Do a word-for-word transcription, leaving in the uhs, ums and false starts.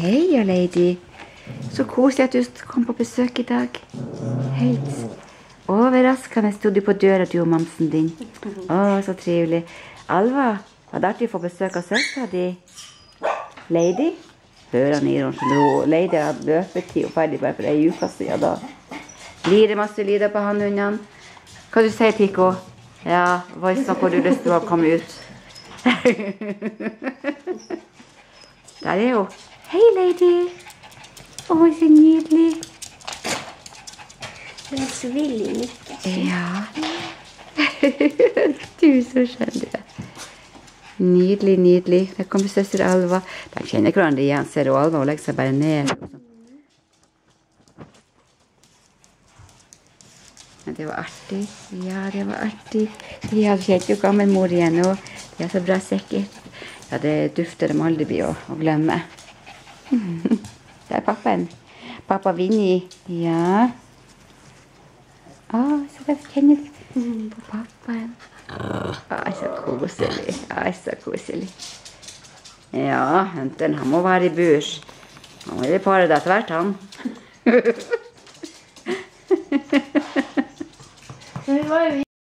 Hei, Lady. Så koselig at du kom på besøk i dag. Helt overraskende stod du på døra, du og mamsen din. Å, så trivelig. Alva, var det artig å få besøk av søstera di? Lady? Hører han i noen Lady hadde løpetid og ferdig bare for en uke siden da. Blir det masse lyder på han, hundene? Hva du sier, Pico? Ja, voice hvor du lyst til å komme ut. Der er hun. Hei, Lady. Å, så nydelig. Det er så villig mykke. Ja. Du er så skjønn, du. Nydelig, nydelig. Der kommer søster Alva. De kjenner hverandre igjen, ser du Alva, og legger seg bare ned. Men det var artig. Ja, det var artig. De hadde kjent jo gammel mor igjen, og det er så bra sikkert. Ja, det dufter de aldri blir å, å glemme. Det er pappaen. Pappa Vinnie. Ja. Å, så da kjenner du på pappaen. Å, så koselig. Å, så koselig. Ja, henten, han må være i burs. Han må jo pare deg tvert, han. Men vi var jo